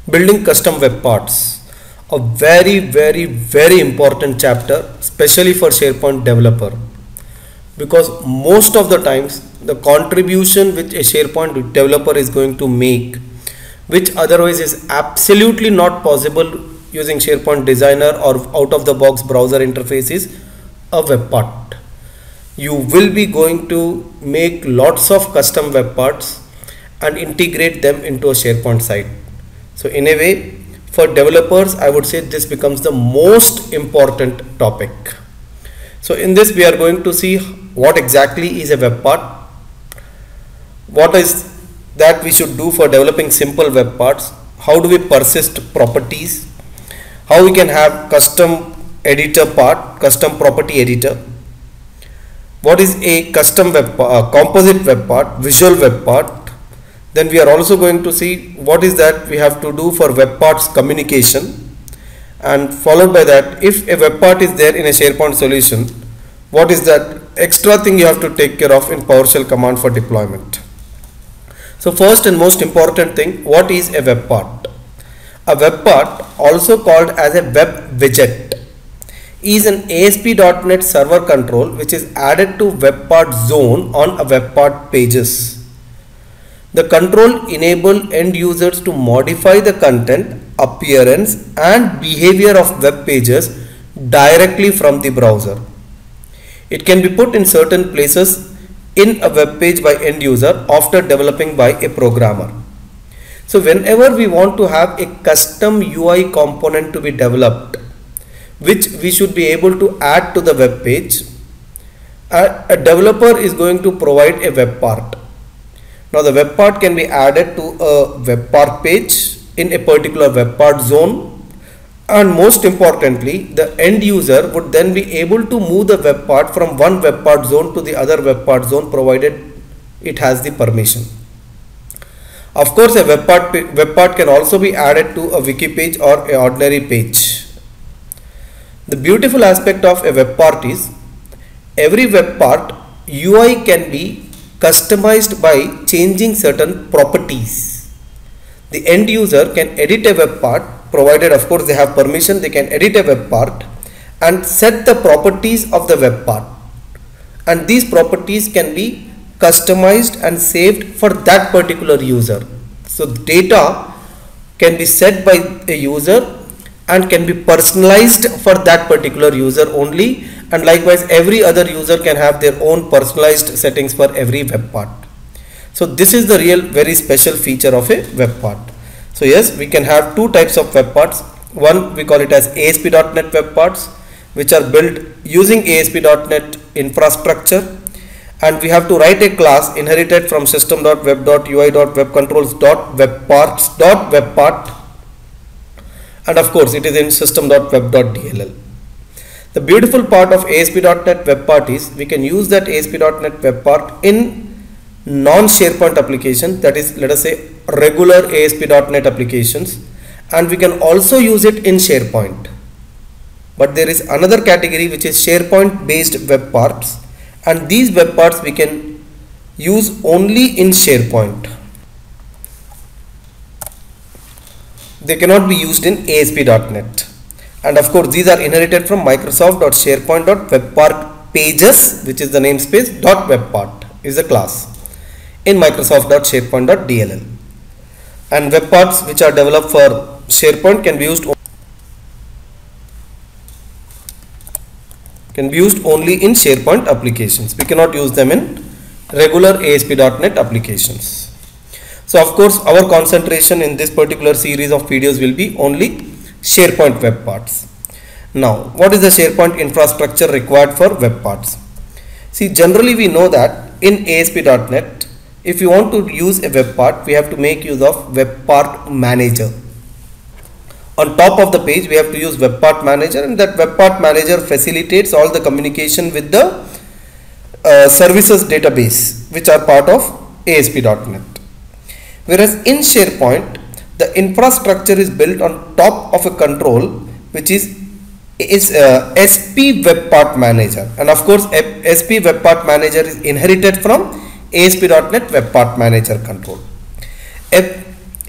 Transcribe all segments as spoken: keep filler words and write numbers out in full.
Building custom web parts, a very very very important chapter, especially for SharePoint developer, because most of the times the contribution which a SharePoint developer is going to make, which otherwise is absolutely not possible using SharePoint Designer or out of the box browser interface, is a web part. You will be going to make lots of custom web parts and integrate them into a SharePoint site. So in a way, for developers, I would say this becomes the most important topic. So in this we are going to see what exactly is a web part, what is that we should do for developing simple web parts, how do we persist properties, how we can have custom editor part, custom property editor, what is a custom web uh, composite web part, visual web part. Then we are also going to see what is that we have to do for web parts communication, and followed by that, if a web part is there in a SharePoint solution, what is that extra thing you have to take care of in PowerShell command for deployment. So first and most important thing, what is a web part? A web part, also called as a web widget, is an A S P dot NET server control which is added to web part zone on a web part pages. The control enable end users to modify the content, appearance and behavior of web pages directly from the browser. It can be put in certain places in a web page by end user after developing by a programmer. So whenever we want to have a custom U I component to be developed, which we should be able to add to the web page, a, a developer is going to provide a web part. Now the web part can be added to a web part page in a particular web part zone, and most importantly, the end user would then be able to move the web part from one web part zone to the other web part zone, provided it has the permission. Of course, a web part, web part can also be added to a wiki page or an ordinary page. The beautiful aspect of a web part is every web part U I can be customized by changing certain properties. The end user can edit a web part, provided of course they have permission, they can edit a web part and set the properties of the web part, and these properties can be customized and saved for that particular user. So data can be set by a user and can be personalized for that particular user only, and likewise every other user can have their own personalized settings for every web part. So this is the real very special feature of a web part. So yes, we can have two types of web parts. One we call it as A S P dot NET web parts, which are built using A S P dot NET infrastructure, and we have to write a class inherited from system dot web dot U I dot web controls dot web parts dot web part, and of course it is in system dot web dot D L L. The beautiful part of A S P dot NET web part is we can use that A S P dot NET web part in non-SharePoint application, that is, let us say regular A S P dot NET applications, and we can also use it in SharePoint. But there is another category which is SharePoint based web parts, and these web parts we can use only in SharePoint. They cannot be used in A S P dot NET. And of course these are inherited from Microsoft dot SharePoint dot web part pages, which is the namespace, dot web part is a class in Microsoft dot SharePoint dot D L L. And web parts which are developed for SharePoint can be used can be used only in SharePoint applications. We cannot use them in regular A S P dot NET applications. So of course our concentration in this particular series of videos will be only SharePoint web parts. Now what is the SharePoint infrastructure required for web parts? See, generally we know that in A S P dot NET, if you want to use a web part, we have to make use of web part manager. On top of the page we have to use web part manager, and that web part manager facilitates all the communication with the uh, services database which are part of A S P dot NET. Whereas in SharePoint the infrastructure is built on top of a control which is is uh, S P web part manager, and of course S P web part manager is inherited from A S P dot NET web part manager control. A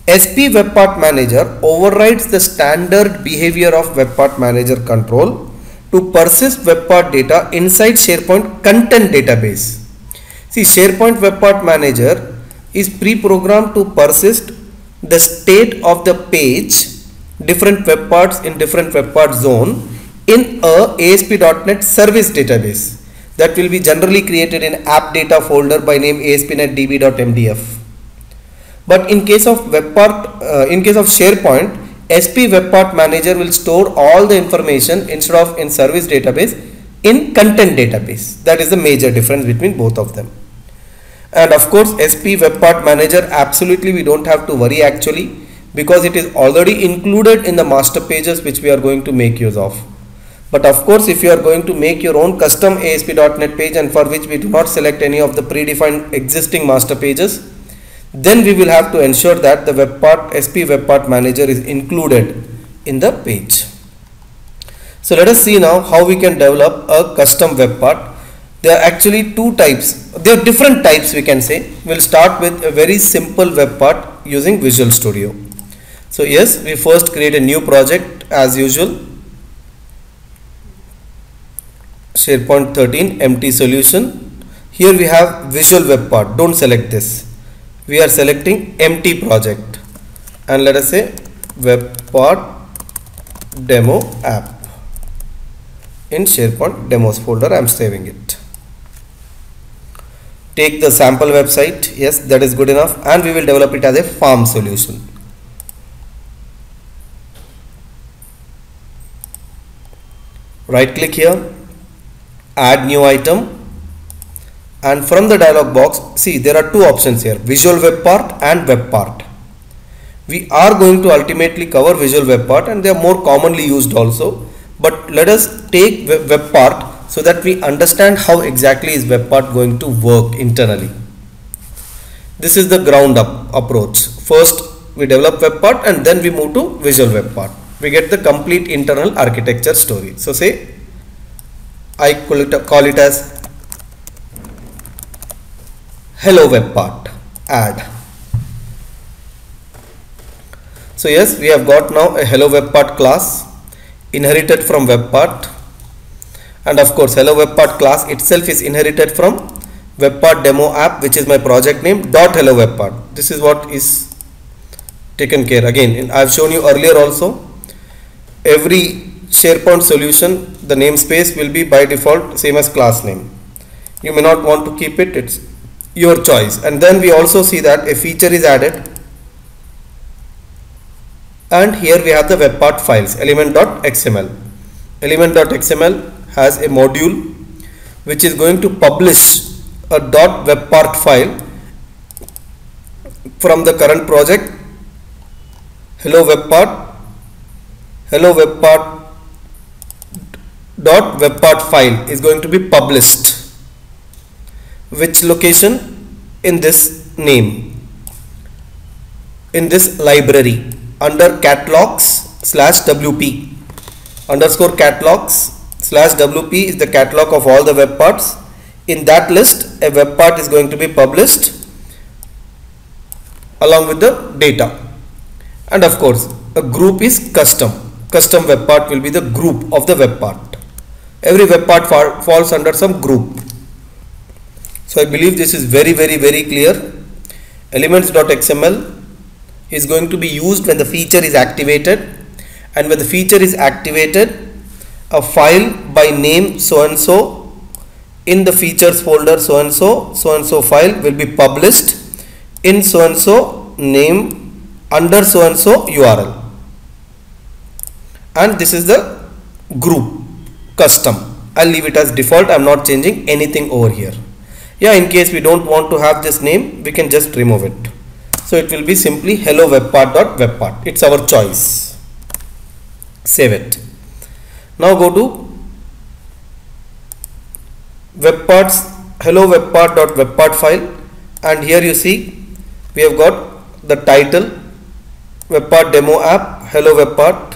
S P Web Part Manager overrides the standard behavior of Web Part Manager control to persist Web Part data inside SharePoint content database. See, SharePoint Web Part Manager is pre-programmed to persist the state of the page, different web parts in different web part zone in a A S P dot net service database that will be generally created in app data folder by name A S P dot net D B dot M D F. But in case of web part, uh, in case of SharePoint, S P Web Part Manager will store all the information instead of in service database in content database. That is the major difference between both of them. And of course, S P Web Part Manager, absolutely we don't have to worry actually, because it is already included in the master pages which we are going to make use of. But of course, if you are going to make your own custom A S P dot net page and for which we do not select any of the predefined existing master pages, then we will have to ensure that the web part S P Web Part Manager is included in the page. So let us see now how we can develop a custom web part. There are actually two types. There are different types we can say. We'll start with a very simple web part using Visual Studio. So yes, we first create a new project as usual. SharePoint thirteen empty solution. Here we have Visual Web Part. Don't select this. We are selecting empty project and let us say Web Part Demo App. In SharePoint Demos folder I am saving it. Take the sample website. Yes, that is good enough, and we will develop it as a farm solution. Right click here, add new item, and from the dialog box, see there are two options here, Visual Web Part and Web Part. We are going to ultimately cover Visual Web Part and they are more commonly used also, but let us take Web Part so that we understand how exactly is web part going to work internally. This is the ground up approach. First we develop web part and then we move to Visual Web Part. We get the complete internal architecture story. So say I call it, call it as Hello Web Part, add. So yes, we have got now a Hello Web Part class inherited from Web Part. And of course, Hello Web Part class itself is inherited from Web Part Demo App, which is my project name, dot Hello Web Part. This is what is taken care. Again, I have shown you earlier also, every SharePoint solution, the namespace will be by default same as class name. You may not want to keep it, it's your choice. And then we also see that a feature is added. And here we have the web part files, element dot X M L. element dot X M L has a module which is going to publish a .web part file from the current project Hello Web Part. Hello Web Part dot web part file is going to be published. Which location? In this name, in this library under catalogs slash W P. Underscore catalogs slash W P is the catalog of all the web parts. In that list, a web part is going to be published along with the data. And of course, a group is custom. Custom web part will be the group of the web part. Every web part fa falls under some group. So I believe this is very, very, very clear. Elements dot X M L is going to be used when the feature is activated, and when the feature is activated, a file by name so and so in the features folder so and so so and so file will be published in so and so name under so and so U R L, and this is the group custom. I'll leave it as default. I'm not changing anything over here. Yeah, in case we don't want to have this name, we can just remove it. So it will be simply hello web part dot web part. It's our choice. Save it. Now go to web parts, hello web part dot web part file, and here you see we have got the title web part demo app hello web part.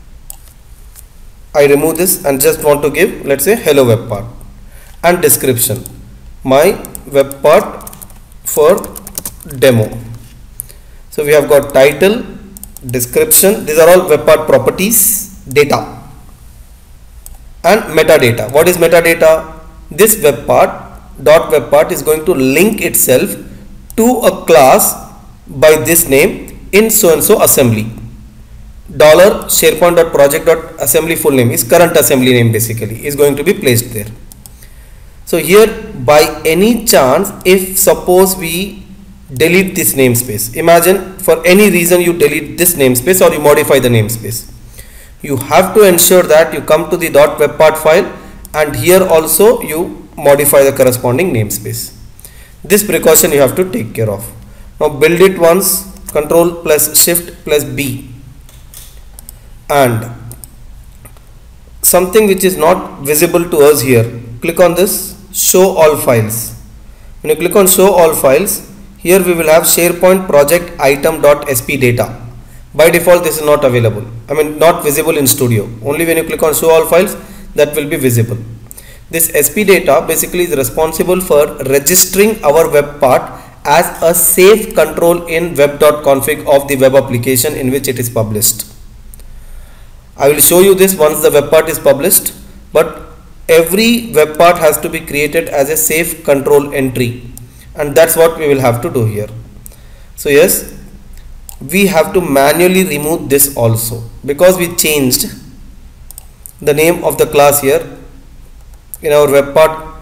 I remove this and just want to give, let's say, hello web part, and description, my web part for demo. So we have got title, description, these are all web part properties, data, and metadata. What is metadata? This web part dot web part is going to link itself to a class by this name in so and so assembly. Dollar SharePoint dot project dot assembly full name is current assembly name, basically is going to be placed there. So here, by any chance, if suppose we delete this namespace, imagine for any reason you delete this namespace or you modify the namespace, you have to ensure that you come to the .webpart file and here also you modify the corresponding namespace. This precaution you have to take care of. Now build it once, control plus shift plus B, and something which is not visible to us here, click on this show all files. When you click on show all files, here we will have SharePoint project item.sp data. By default this is not available, I mean not visible in Studio. Only when you click on show all files, that will be visible. This S P data basically is responsible for registering our web part as a safe control in web.config of the web application in which it is published. I will show you this once the web part is published, but every web part has to be created as a safe control entry, and that's what we will have to do here. So yes, we have to manually remove this also, because we changed the name of the class here in our web part,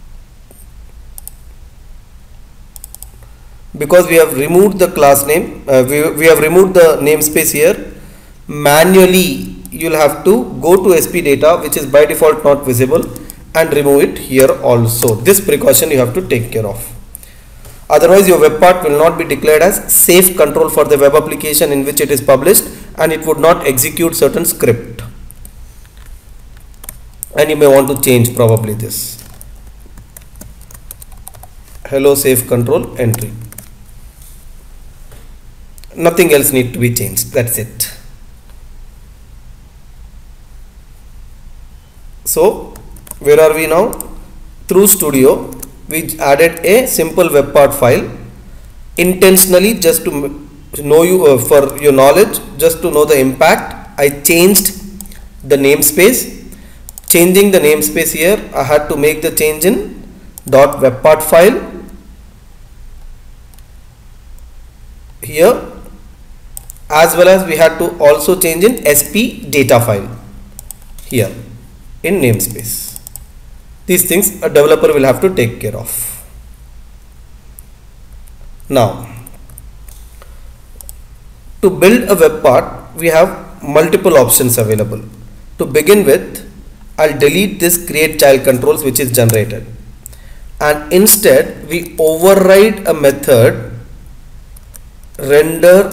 because we have removed the class name, uh, we, we have removed the namespace here. Manually you'll have to go to S P data, which is by default not visible, and remove it here also. This precaution you have to take care of. Otherwise your web part will not be declared as safe control for the web application in which it is published, and it would not execute certain script. And you may want to change probably this hello safe control entry. Nothing else need to be changed, that's it. So where are we now? Through Studio we added a simple web part file intentionally, just to know you uh, for your knowledge, just to know the impact. I changed the namespace. Changing the namespace here, I had to make the change in .webpart file here, as well as we had to also change in S P data file here in namespace. These things a developer will have to take care of. Now, to build a web part, we have multiple options available. To begin with, I'll delete this create child controls which is generated, and instead we override a method render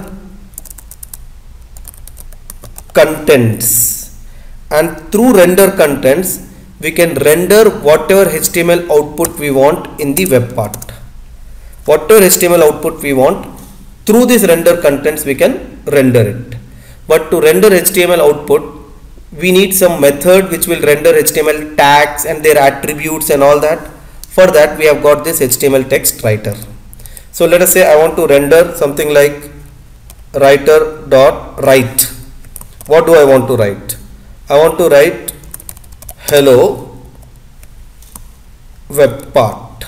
contents, and through render contents we can render whatever H T M L output we want in the web part. Whatever H T M L output we want, through this render contents we can render it. But to render H T M L output, we need some method which will render H T M L tags and their attributes and all that. For that we have got this H T M L text writer. So let us say I want to render something like writer dot write. What do I want to write? I want to write hello web part.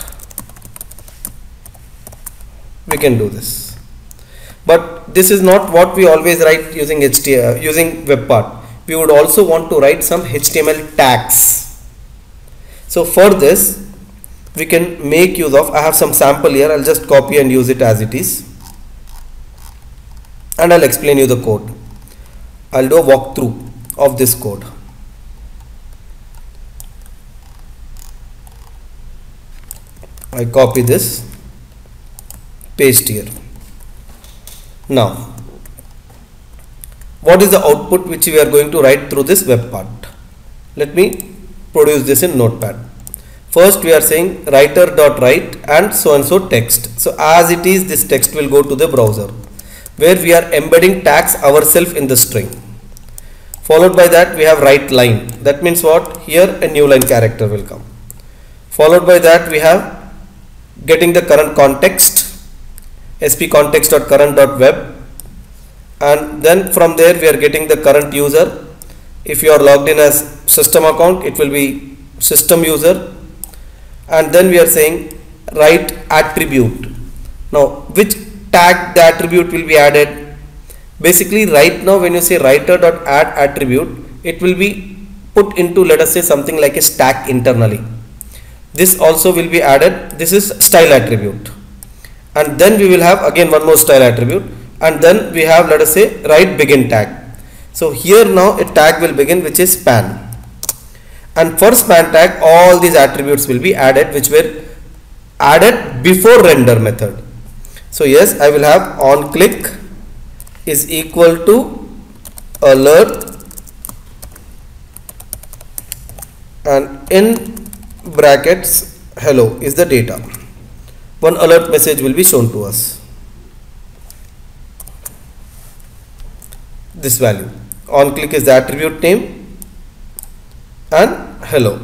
We can do this, but this is not what we always write using H T M L, using web part. We would also want to write some H T M L tags. So for this we can make use of, I have some sample here, I'll just copy and use it as it is, and I'll explain you the code. I'll do a walkthrough of this code. I copy this, paste here. Now what is the output which we are going to write through this web part? Let me produce this in Notepad. First we are saying writer.write and so and so text. So as it is, this text will go to the browser, where we are embedding tags ourselves in the string. Followed by that we have write line. That means what? Here a new line character will come. Followed by that we have getting the current context, spcontext.current.web, and then from there we are getting the current user. If you are logged in as system account, it will be system user, and then we are saying write attribute. Now which tag the attribute will be added? Basically right now when you say writer.add attribute, it will be put into, let us say, something like a stack internally. This also will be added. This is style attribute, and then we will have again one more style attribute, and then we have, let us say, write begin tag. So here now a tag will begin which is span, and for span tag all these attributes will be added which were added before render method. So yes, I will have on click is equal to alert, and in brackets hello is the data. One alert message will be shown to us. This value on click is the attribute name and hello.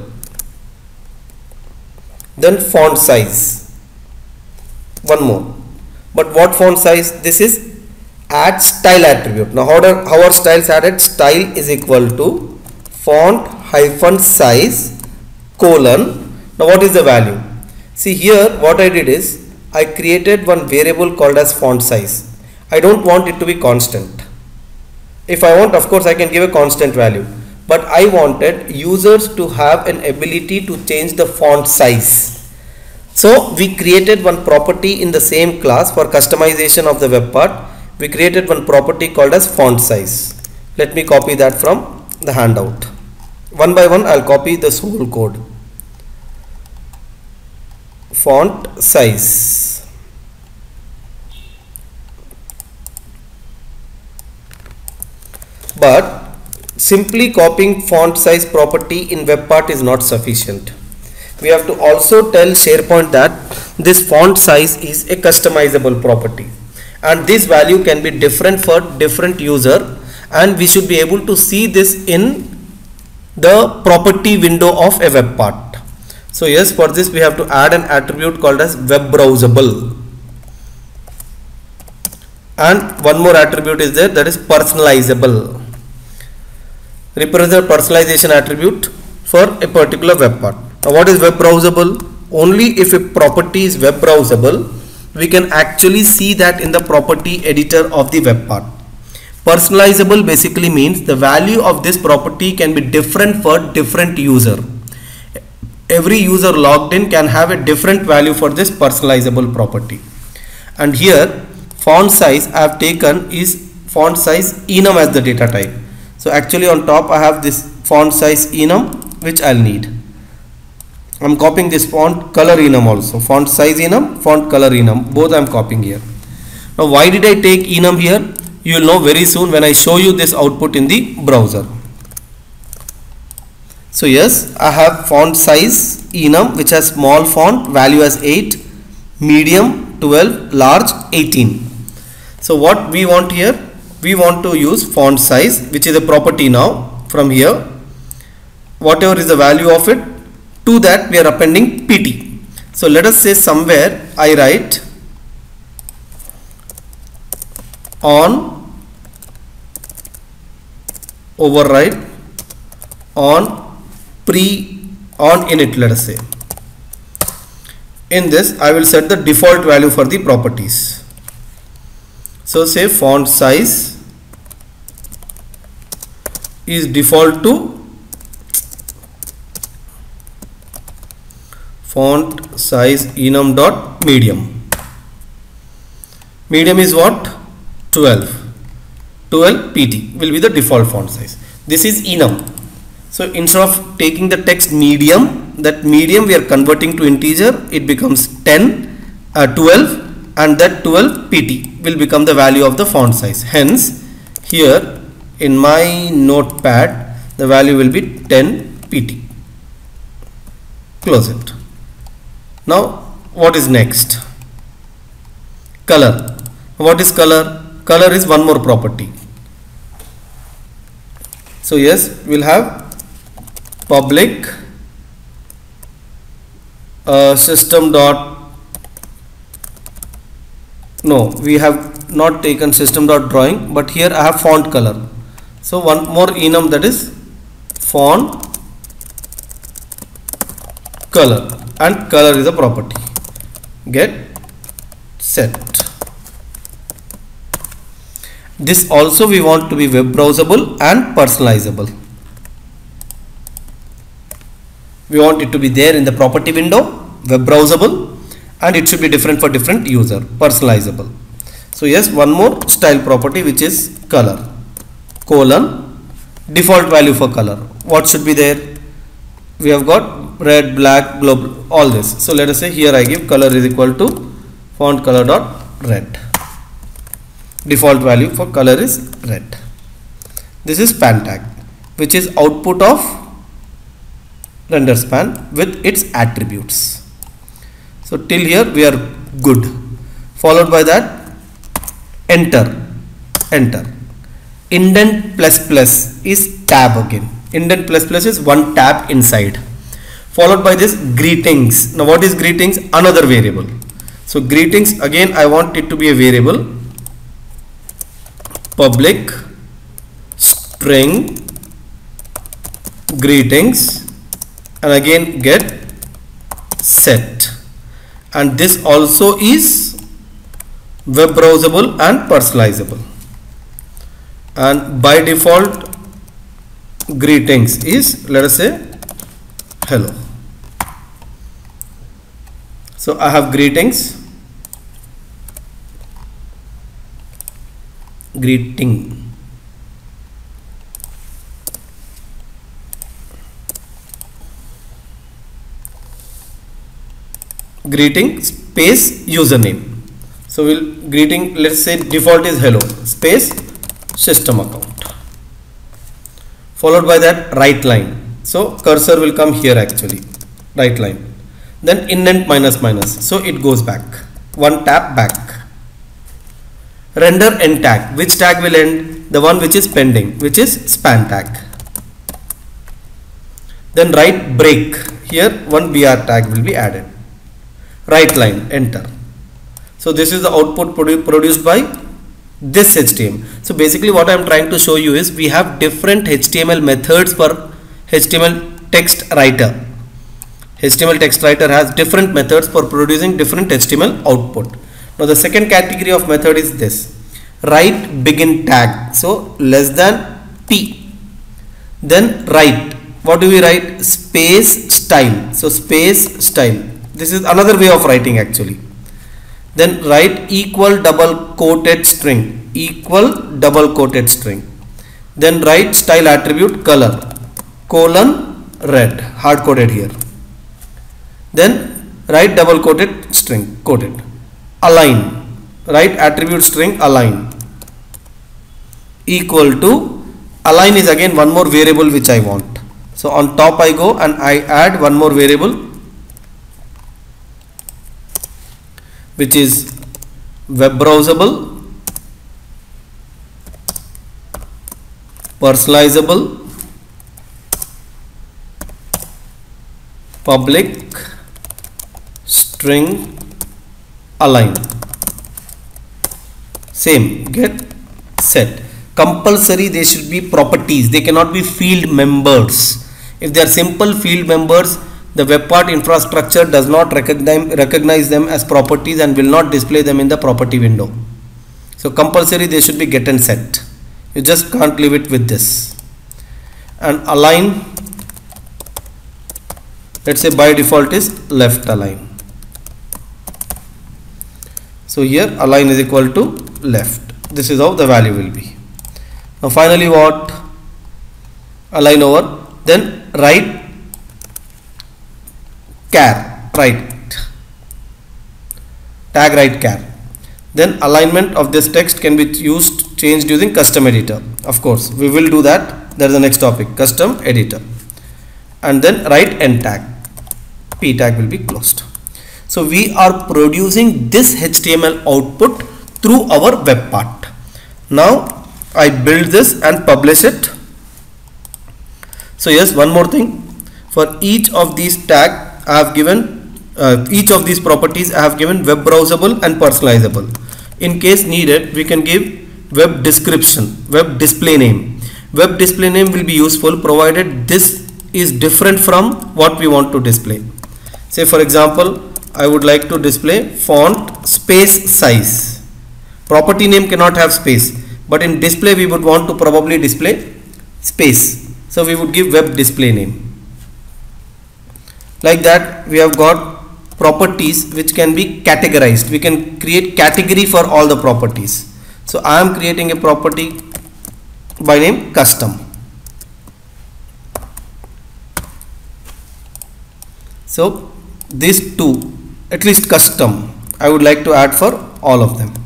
Then font size, one more, but what font size? This is add style attribute. Now how are, how are styles added? Style is equal to font hyphen size colon. Now what is the value? See here what I did is I created one variable called as font size. I don't want it to be constant. If I want, of course I can give a constant value, but I wanted users to have an ability to change the font size. So we created one property in the same class for customization of the web part. We created one property called as font size. Let me copy that from the handout. One by one I'll copy this whole code. Font size. But simply copying font size property in web part is not sufficient. We have to also tell SharePoint that this font size is a customizable property, and this value can be different for different user, and we should be able to see this in the property window of a web part. So yes, for this we have to add an attribute called as web browsable, and one more attribute is there, that is personalizable. Represent personalization attribute for a particular web part. Now what is web browsable? Only if a property is web browsable, we can actually see that in the property editor of the web part. Personalizable basically means the value of this property can be different for different user. Every user logged in can have a different value for this personalizable property. And here font size I have taken is font size enum as the data type. So actually on top I have this font size enum which I'll need. I'm copying this font color enum also. Font size enum, font color enum, both I'm copying here. Now why did I take enum here? You will know very soon when I show you this output in the browser. So yes, I have font size enum which has small font, value as eight, medium twelve, large eighteen. So what we want here? We want to use font size, which is a property now. From here, whatever is the value of it, to that we are appending P T. So let us say somewhere I write on override on pre on init, let us say. In this I will set the default value for the properties. So say font size is default to font size enum dot medium. Medium is what? twelve. twelve P T will be the default font size. This is enum. So instead of taking the text medium, that medium we are converting to integer, it becomes ten, uh, twelve, and that twelve P T will become the value of the font size. Hence here in my notepad the value will be ten P T. Close it. Now what is next? Color. What is color? Color is one more property. So yes, we'll have public uh, system dot no, we have not taken system.drawing, but here I have font color. So one more enum, that is font color, and color is a property. Get set. This also we want to be web browsable and personalizable. We want it to be there in the property window, web browsable, and it should be different for different user, personalizable. So yes, one more style property, which is color, colon, default value for color. What should be there? We have got red, black, globe, all this. So let us say here I give color is equal to font color dot red. Default value for color is red. This is span tag, which is output of render span with its attributes. So till here we are good. Followed by that, enter, enter. Indent plus plus is tab again. Indent plus plus is one tab inside. Followed by this greetings. Now what is greetings? Another variable. So greetings, again I want it to be a variable. Public string greetings, and again get set. And this also is web browsable and personalizable. And by default greetings is, let us say, hello. So I have greetings, greeting. Greeting space username. So we'll greeting, let's say default is hello space system account. Followed by that right line. So cursor will come here actually, right line. Then indent minus minus. So it goes back. One tap back. Render end tag. Which tag will end? The one which is pending, which is span tag. Then write break. Here one B R tag will be added. Right line, enter. So this is the output produ produced by this H T M L. So basically what I am trying to show you is we have different H T M L methods for H T M L text writer. H T M L text writer has different methods for producing different H T M L output. Now the second category of method is this. Write begin tag. So less than P. Then write. What do we write? Space style. So space style. This is another way of writing actually. Then write equal double quoted string. Equal double quoted string. Then write style attribute color. Colon red. Hard coded here. Then write double quoted string. Quoted. Align. Write attribute string align. Equal to. Align is again one more variable which I want. So on top I go and I add one more variable, which is web browsable, personalizable, public string align. Same, get set. Compulsory they should be properties, they cannot be field members. If they are simple field members, the web part infrastructure does not recognize, recognize them as properties and will not display them in the property window. So compulsory they should be get and set. You just can't leave it with this. And align, let's say by default is left align. So here align is equal to left. This is how the value will be. Now finally what? Align over. Then right char, right, tag right char. Then alignment of this text can be used, changed using custom editor. Of course, we will do that. That is the next topic, custom editor. And then write end tag. P tag will be closed. So we are producing this H T M L output through our web part. Now I build this and publish it. So yes, one more thing. For each of these tag I have given, uh, each of these properties I have given web browsable and personalizable. In case needed, we can give web description, web display name. Web display name will be useful provided this is different from what we want to display. Say for example, I would like to display font space size. Property name cannot have space, but in display we would want to probably display space. So we would give web display name. Like that, we have got properties which can be categorized. We can create category for all the properties. So I am creating a property by name custom. So these two, at least custom, I would like to add for all of them.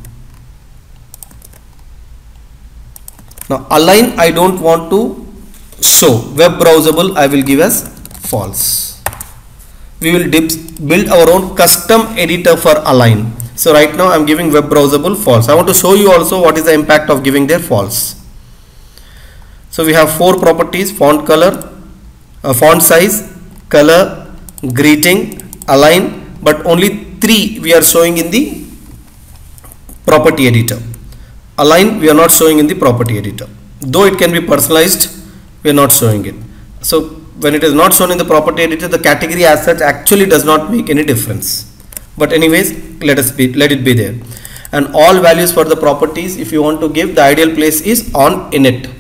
Now align I don't want to show. Web browsable I will give as false. We will build our own custom editor for align. So right now I am giving web browsable false. I want to show you also what is the impact of giving their false. So we have four properties: font color, uh, font size, color, greeting, align, but only three we are showing in the property editor. Align we are not showing in the property editor. Though it can be personalized, we are not showing it. So when it is not shown in the property editor, the category as such actually does not make any difference. But anyways, let us be let it be there. And all values for the properties, if you want to give, the ideal place is on init.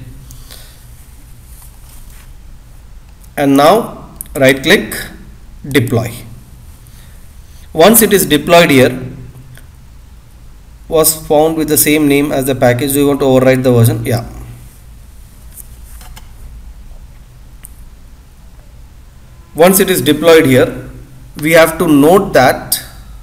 And now right click, deploy. Once it is deployed here, was found with the same name as the package. Do you want to overwrite the version? Yeah. Once it is deployed here, we have to note that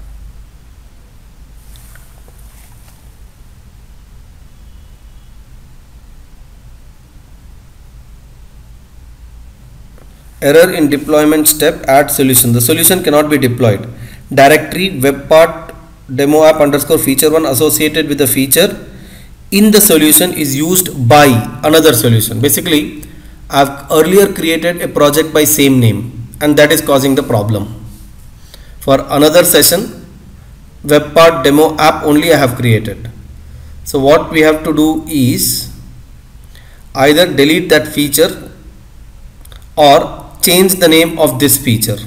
error in deployment step, add solution. The solution cannot be deployed. Directory webpart demo app underscore feature one associated with the feature in the solution is used by another solution. Basically, I have earlier created a project by same name, and that is causing the problem. For another session, webpart demo app only I have created. So what we have to do is either delete that feature or change the name of this feature.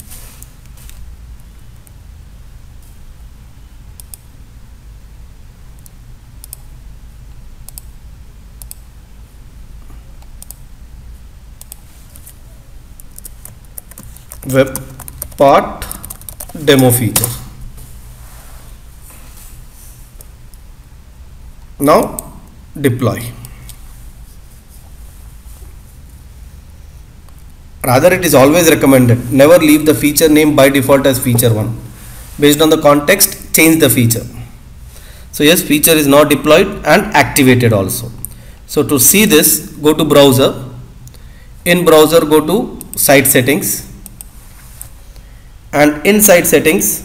Webpart demo feature. Now deploy. Rather, it is always recommended, never leave the feature name by default as feature one. Based on the context, change the feature. So yes, feature is now deployed and activated also. So to see this, go to browser. In browser, go to site settings. And inside settings,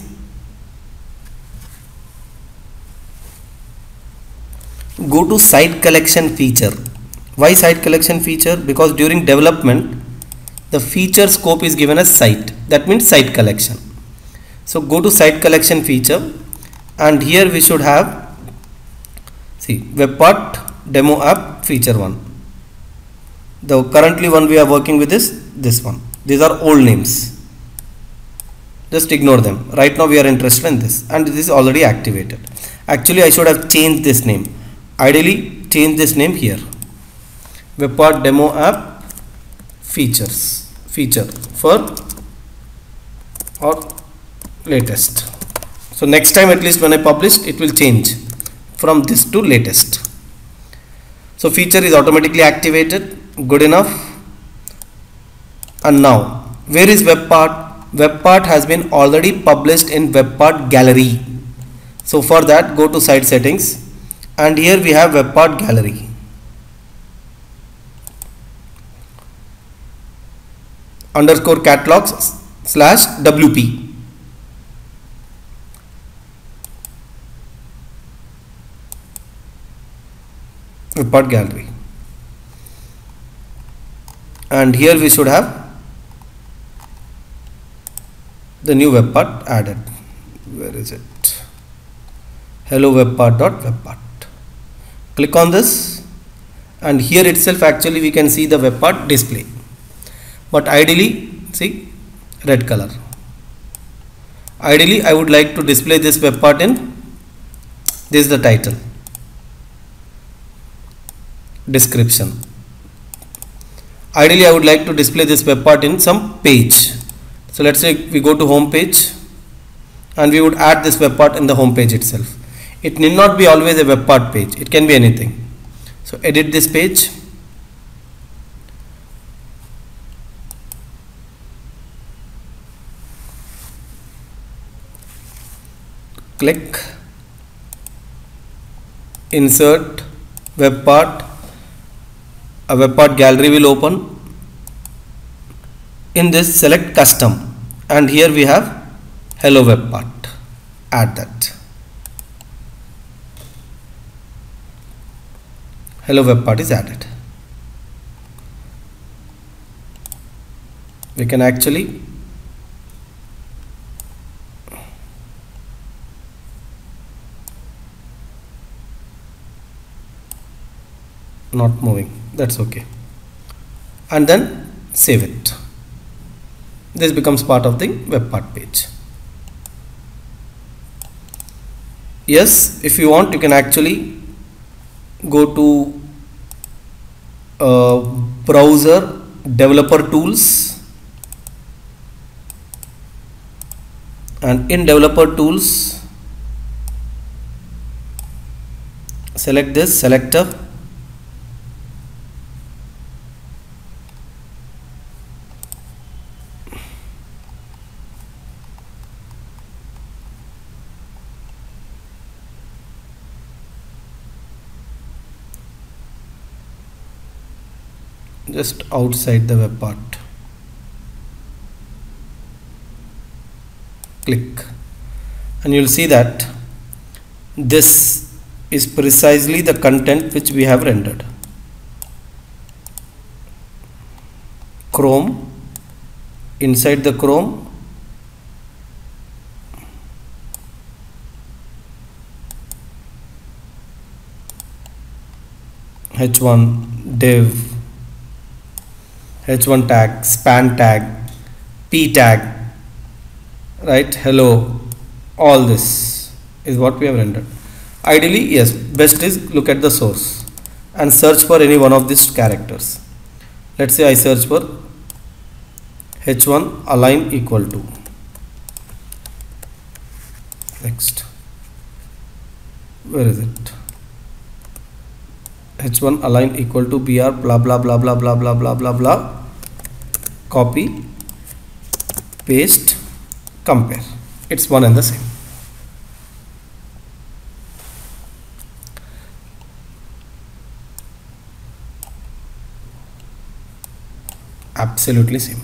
go to site collection feature. Why site collection feature? Because during development, the feature scope is given as site. That means site collection. So go to site collection feature, and here we should have, see, webpart demo app feature one. The currently one we are working with is this one. These are old names. Just ignore them. Right now we are interested in this, and this is already activated. Actually, I should have changed this name. Ideally, change this name here. Webpart demo app features. Feature for or latest. So next time, at least when I publish, it will change from this to latest. So feature is automatically activated. Good enough. And now, where is webpart? Webpart has been already published in webpart gallery. So for that, go to site settings, and here we have webpart gallery. Underscore catalogs slash W P. Webpart gallery. And here we should have the new webpart added. Where is it? hello webpart.webpart. Click on this, and here itself actually we can see the webpart display, but ideally see red color. Ideally I would like to display this webpart in, this is the title, description. Ideally I would like to display this webpart in some page. So let's say we go to home page, and we would add this webpart in the home page itself. It need not be always a webpart page, it can be anything. So edit this page, click, insert webpart, a webpart gallery will open. In this select custom, and here we have hello webpart, add that. Hello webpart is added. We can actually not moving, that's okay, and then save it. This becomes part of the webpart page. Yes, if you want, you can actually go to uh, browser developer tools, and in developer tools select this selector, just outside the web part, click, and you will see that this is precisely the content which we have rendered. Chrome, inside the Chrome, H one div, H one tag, span tag, p tag, right, hello, all this is what we have rendered. Ideally, yes, best is look at the source and search for any one of these characters. Let's say I search for H one align equal to, next, where is it, H one align equal to br blah blah blah blah blah blah blah blah blah, copy, paste, compare, it's one and the same. Absolutely same.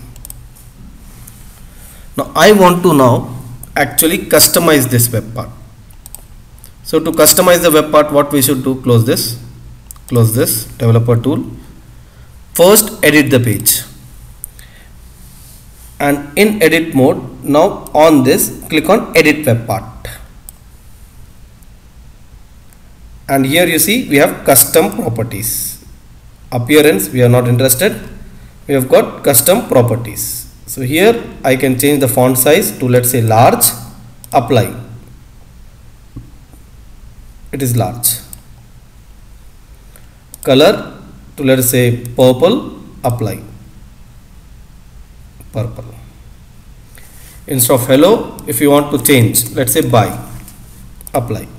Now I want to now actually customize this web part. So to customize the web part, what we should do, close this, close this developer tool, first edit the page, and in edit mode, now on this click on edit web part, and here you see we have custom properties. Appearance we are not interested, we have got custom properties. So here I can change the font size to, let's say, large, apply, it is large. Color to, let us say, purple, apply, purple. Instead of hello, if you want to change, let's say buy, apply.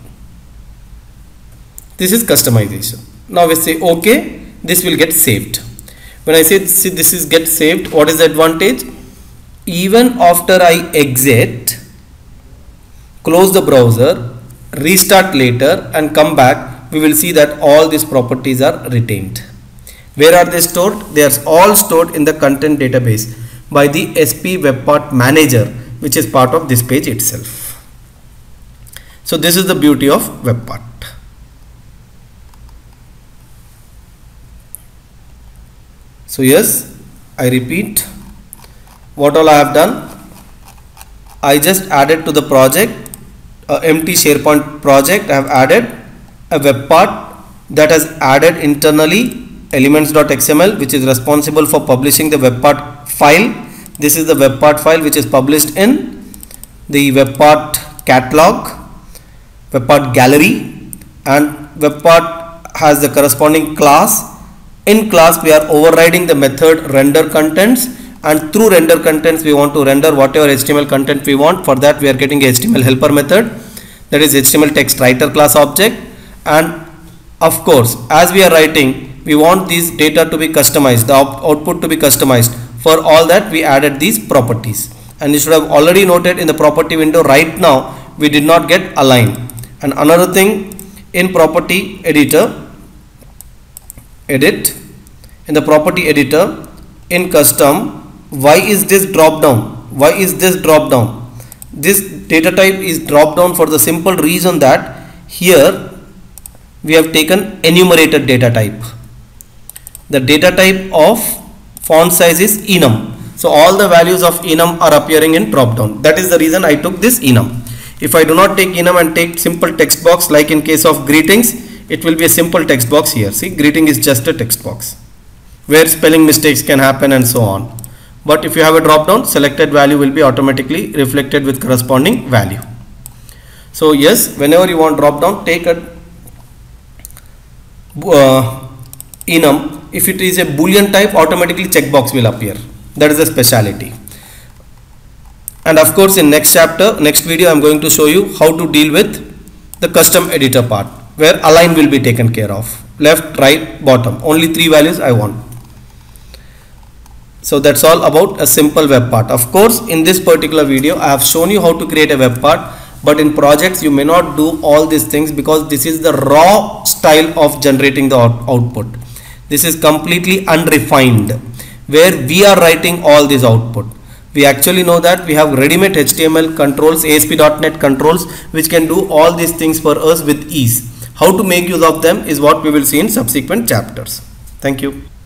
This is customization. Now we say OK, this will get saved. When I say see, this is get saved, what is the advantage? Even after I exit, close the browser, restart later and come back, we will see that all these properties are retained. Where are they stored? They are all stored in the content database by the S P Webpart Manager, which is part of this page itself. So this is the beauty of Webpart. So yes, I repeat, what all I have done, I just added to the project a empty SharePoint project. I have added a web part that has added internally elements.xml, which is responsible for publishing the web part file. This is the web part file which is published in the web part catalog, web part gallery, and web part has the corresponding class. In class we are overriding the method render contents, and through render contents we want to render whatever H T M L content we want. For that we are getting a H T M L helper method, that is H T M L text writer class object. And of course, as we are writing, we want these data to be customized, the output to be customized. For all that we added these properties, and you should have already noted in the property window right now we did not get align. And another thing, in property editor, edit, in the property editor, in custom, why is this drop down? Why is this drop down? This data type is drop down for the simple reason that here we have taken enumerated data type. The data type of font size is enum. So all the values of enum are appearing in drop down. That is the reason I took this enum. If I do not take enum and take simple text box, like in case of greetings, it will be a simple text box here. See, greeting is just a text box where spelling mistakes can happen and so on. But if you have a drop down, selected value will be automatically reflected with corresponding value. So yes, whenever you want drop down, take a uh, enum. If it is a boolean type, automatically checkbox will appear. That is a speciality. And of course, in next chapter, next video, I am going to show you how to deal with the custom editor part, where align will be taken care of. Left, right, bottom. Only three values I want. So that's all about a simple web part. Of course, in this particular video, I have shown you how to create a web part, but in projects you may not do all these things because this is the raw style of generating the out output. This is completely unrefined, where we are writing all this output. We actually know that we have ready-made H T M L controls, A S P dot net controls, which can do all these things for us with ease. How to make use of them is what we will see in subsequent chapters. Thank you.